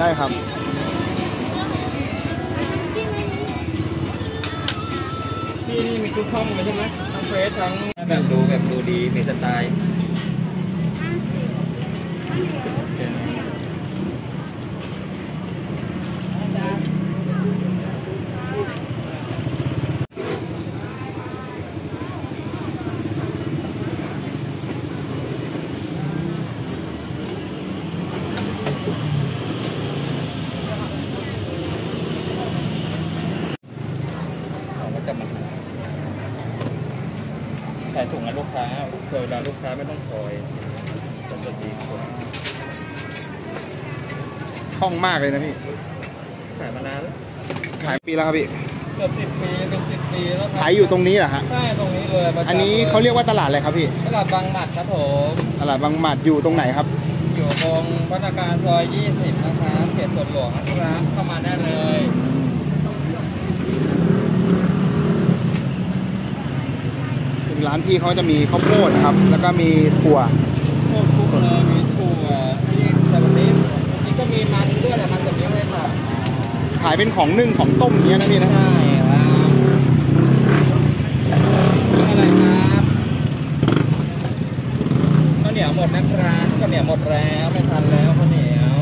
ได้ครับนี่มีทุกช่องเลยใช่ไหมทั้งเฟซทั้งแบบดูดีมีสไตล์ใส่ถุงให้ลูกค้าเวลาลูกค้าไม่ต้องคอยจะดีกว่าคล่องมากเลยนะพี่ขายมานานแล้วขายปีแล้วครับพี่เกือบ10 ปีเป็น10 ปีแล้วขายอยู่ตรงนี้เหรอฮะใช่ตรงนี้เลยอันนี้เขาเรียกว่าตลาดอะไรครับพี่ตลาดบางหมัดครับผมตลาดบางหมัดอยู่ตรงไหนครับอยู่ตรงพัฒนาการซอย20นะครับเขตสวนหลวงนะครับเข้ามาได้เลยร้านพี่เขาจะมีข้าวโพดนะครับแล้วก็มีถั่วโคตรคุกเลยมีถั่วมีแต่วันนี้ก็มีมันด้วยแต่มันจะไม่ได้ค่ะขายเป็นของนึ่งของต้มอย่างเงี้ยนะพี่นะใช่ครับอะไรครับข้าวเหนียวหมดนะครับข้าวเหนียวหมดแล้วไม่ทันแล้วข้าวเหนียว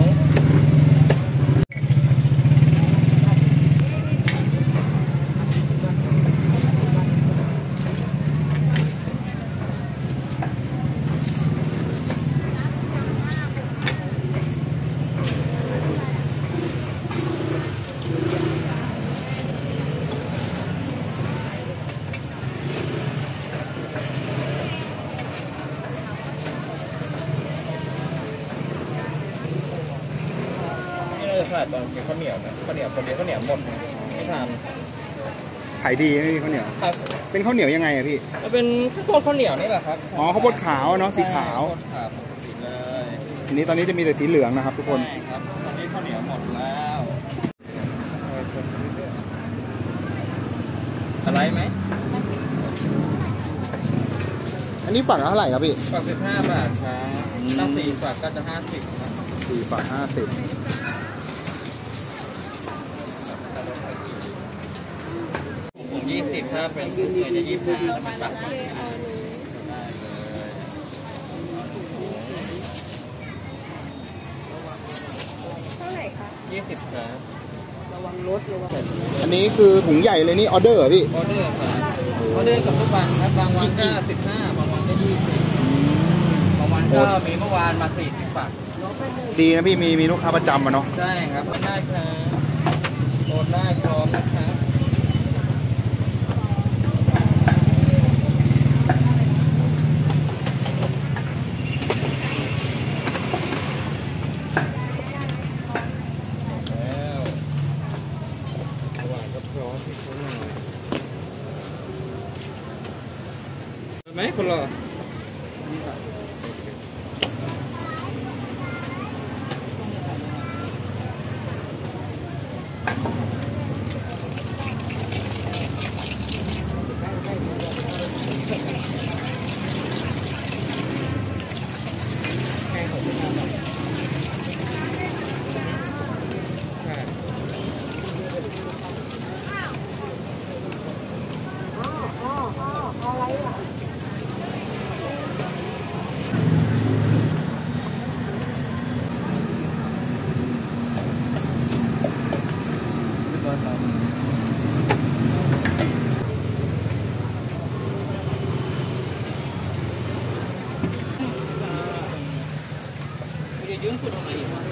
ใช่ตอนกินข้าวเหนียวนะข้าวเหนียวคนเดียวข้าวเหนียวหมดไม่ทานขายดีไหมพี่ข้าวเหนียวเป็นข้าวเหนียวยังไงอะพี่เป็นข้าวเหนียวนี่แหละครับอ๋อข้าวโพดขาวเนาะสีขาวเลยทีนี้ตอนนี้จะมีแต่สีเหลืองนะครับทุกคนครับตอนนี้ข้าวเหนียวหมดแล้วอะไรไหมอันนี้ฝักเท่าไหร่ครับพี่ฝัก15 บาทครับตั้ง4 ฝักก็จะ50ครับ 4 ฝัก50 ผม20ถ้าเป็นกุ้งเลยจะ25ถ้าเป็นตักได้เลยเท่าไหร่คะ 20ครับระวังรถระวังอันนี้คือถุงใหญ่เลยนี่ออเดอร์เหรอพี่ออเดอร์ครับออเดอร์กับทุกวันครับบางวันก็15บางวันก็20บางวันก็มีเมื่อวานมา40 ฝักดีนะพี่มีลูกค้าประจำมาเนาะใช่ครับไม่ได้ครับโอนได้พร้อมนะครับไหมคนรอยืมคุณทำไมอีกวะ